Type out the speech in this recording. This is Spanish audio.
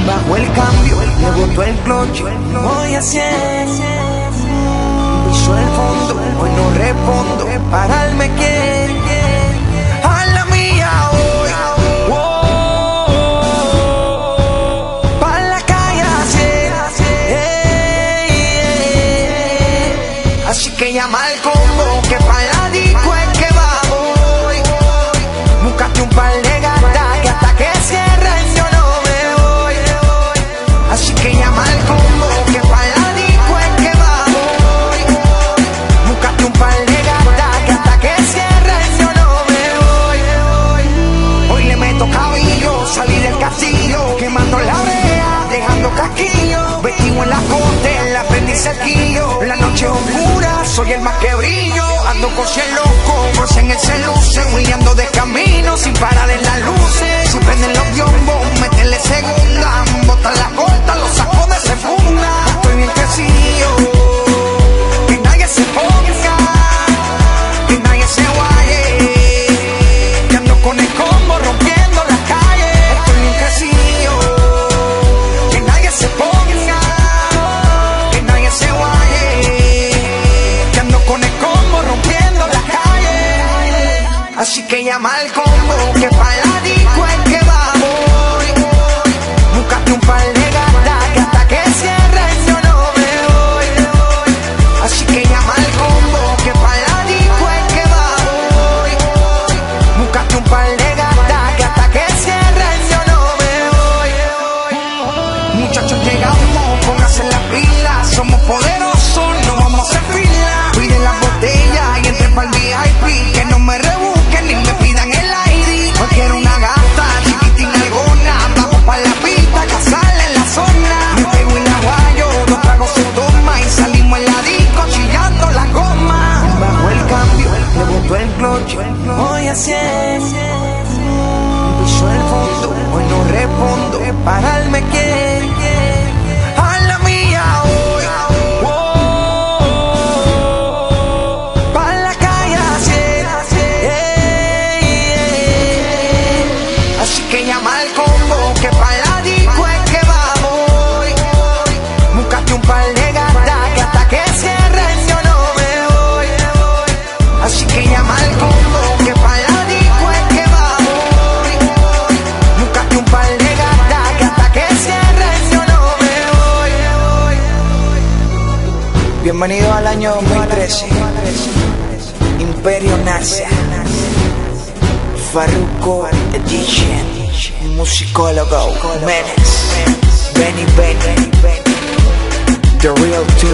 Bajo el cambio, le botó el cloche. Voy a 100. Piso el fondo, hoy no respondo. Pararme quiere. A la mía hoy. Pa' la calle así que llama al combo, que pa' la disco es que va hoy. Búscate un par de gatas, que hasta que cierren yo no me voy. Así que llama al combo, que pa' la disco es que va hoy. Búscate un par de gatas, que hasta que cierren yo no me voy. Hoy le meto cabillo, salí del castillo, quemando la brea, dejando casquillo. Vestido en la corte, en la prendí cerquillo. La noche oscura, soy el más que brillo. Ando con 100 locos, en el celuce, huillando de camino, sin parar en las luces. Si prenden los biombos, métele segunda. Botan la corta, los saco de segunda. Estoy bien crecido, que nadie se ponga, que nadie se guaye. Que ando con el combo, rompiendo las calles. Estoy bien crecido, que nadie se ponga, que nadie se guaye. Que ando con el combo, rompiendo las calles. Así que llama al combo, que pa' la disco es que va hoy. Búscate un par de gatas, que hasta que cierren yo no me voy. Así que llama al combo, que pa' la disco es que va hoy. Búscate un par de gatas, que hasta que cierren yo no me voy. Muchachos llegamos, pónganse las pilas. Somos poderosos, no vamos a hacer fila. Piden las botellas y entren pa'l VIP. Que no me rebusquen ni me pidan el ID. Hoy quiero una gata, chiquitina alguna. Vamos pa' la pista, casarla en la zona. Me pego en aguayo, dos tragos se toma y salimos en la disco chillando la goma. Bajo el cambio, le botó el cloche. Voy a 100. Piso el fondo, hoy no respondo. Pararme quiere. A la mía hoy. Pa' la calle así que llama al combo, que pa' la disco es que va hoy. Búscate un par de gatas, que hasta que cierren yo no me voy. Así que llama al combo, que pa' la disco es que va hoy. Búscate un par de gatas, que hasta que cierren yo no me voy. Bienvenido al año 2013. Imperio Nazi, Farruko Edition, musicólogo Menes, Benny, The Real 2.